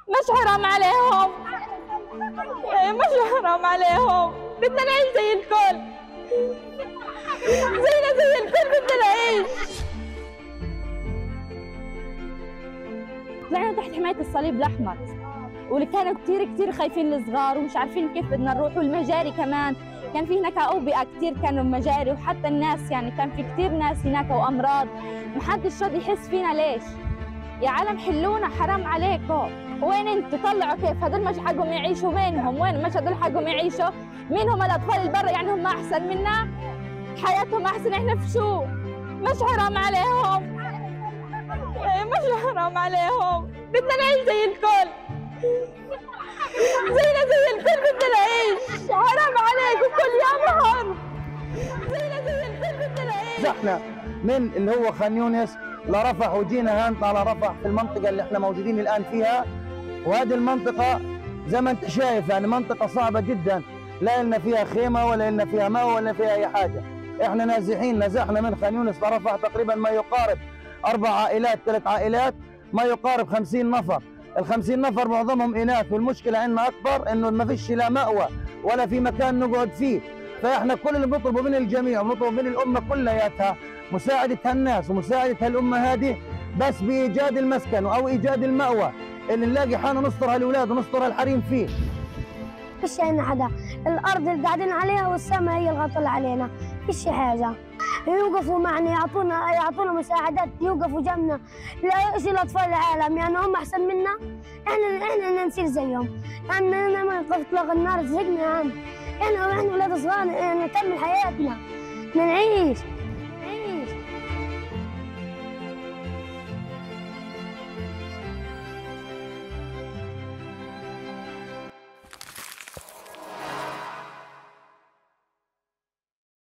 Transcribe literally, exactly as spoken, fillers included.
مش حرام عليهم؟ إيه مش حرام عليهم؟ بدنا نعيش زي الكل، زينا زي الكل بدنا نعيش. طلعنا تحت حماية الصليب الأحمر، واللي كانوا كثير كثير خايفين الصغار ومش عارفين كيف بدنا نروح، والمجاري كمان كان في هناك أوبئة كثير، كانوا مجاري، وحتى الناس يعني كان في كثير ناس هناك وأمراض، محدش راضي يحس فينا. ليش؟ يا عالم حلونا، حرام عليكم. وين انتوا؟ طلعوا كيف هدول مش حقهم يعيشوا، وينهم؟ وين مش هدول حقهم يعيشوا؟ مين هم الأطفال اللي برا؟ يعني هم أحسن منا؟ حياتهم أحسن، احنا في شو؟ مش حرام عليهم؟ إيه مش حرام عليهم؟ بدنا نعيش زي الكل، زينا زي الكل بدنا نعيش. حرام عليكم كل يوم حرب، زينا زي الكل بدنا نعيش. احنا من اللي هو خان يونس لرفح، وجينا هان على رفح في المنطقة اللي احنا موجودين الآن فيها. وهذه المنطقة زي ما انت شايف يعني منطقة صعبة جدا، لا لنا فيها خيمة ولا لنا فيها ماء ولا فيها أي حاجة. احنا نازحين، نزحنا من خان يونس لرفح تقريبا ما يقارب أربع عائلات، ثلاث عائلات، ما يقارب خمسين نفر. ال خمسين نفر معظمهم إناث، والمشكلة عندنا أكبر إنه ما فيش لا مأوى ولا في مكان نقعد فيه. فإحنا كل اللي بنطلبه من الجميع ونطلب من الأمة كلياتها مساعدة هالناس ومساعدة هالأمة هذه، بس بإيجاد المسكن أو إيجاد المأوى اللي نلاقي حالنا نستر هالأولاد ونستر هالحريم فيه. فيش عنا حدا، الأرض اللي قاعدين عليها والسماء هي اللي غطل علينا، فيش حاجة. يوقفوا معنا، يعطونا يعطونا مساعدات، يوقفوا جنبنا. لا ايش الاطفال العالم يعني هم احسن منا؟ احنا احنا بدنا نصير زيهم، يعني انا ما وقفت لغ النار تزقنا، يعني احنا احنا اولاد صغار، يعني نكمل حياتنا، بدنا نعيش.